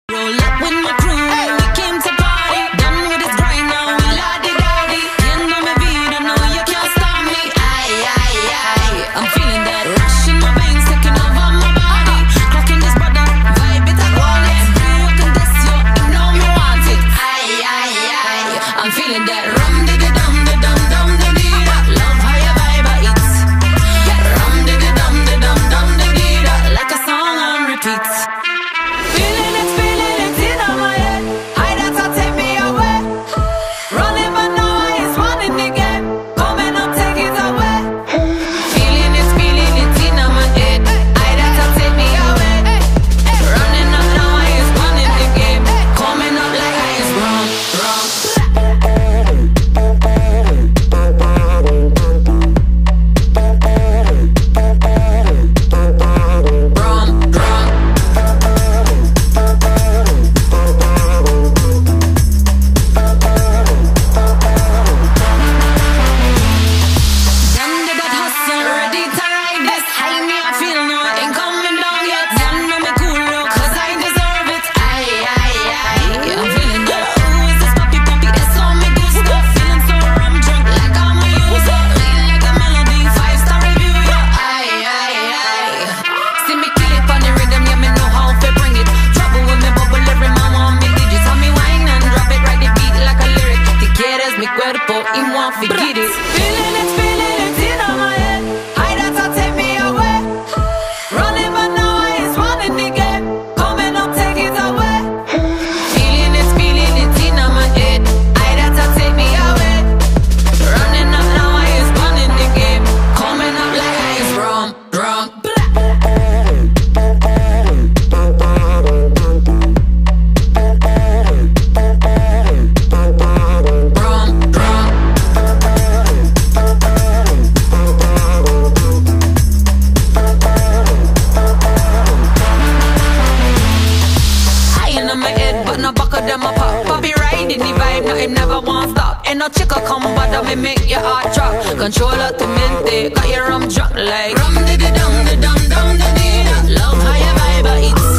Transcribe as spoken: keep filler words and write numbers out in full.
Roll up with my crew, hey. We came to party. Done with this grind now, we la-di-da-di. Yendo mi vida, no, you can't stop me. Aye, aye, aye. I'm feeling that rush in my veins, taking over my body. Clocking this brother, vibe it, I want it. Do you can this, you, you know me want it. Aye, aye, aye. I'm feeling that rum di di dum di dum dum di di da. Love how you vibe it. Rum di di dum di dum dum di di da. Like a song on repeat. Feeling it, feeling it in my head. High that take me away. Running but now I is running again. Coming up, take it away. Feeling it, feeling it in my head. High that take me away. Running up now I is running the game. Coming up like I is wrong, wrong. Forget it. Feeling it, feeling it in my head. High that take me away. Running but now I is running again. Coming up, take it away. Feeling it, feeling it in my head. High that take me away. Running up now I is running the game. Coming up like I is wrong, wrong. Them a pop, Bobby riding the vibe, no him never won't stop. Ain't no chick a come bother me make your heart drop. Controller to mente, got your rum drunk like rum di di dum di dum dum di di da. Love how you vibe, it's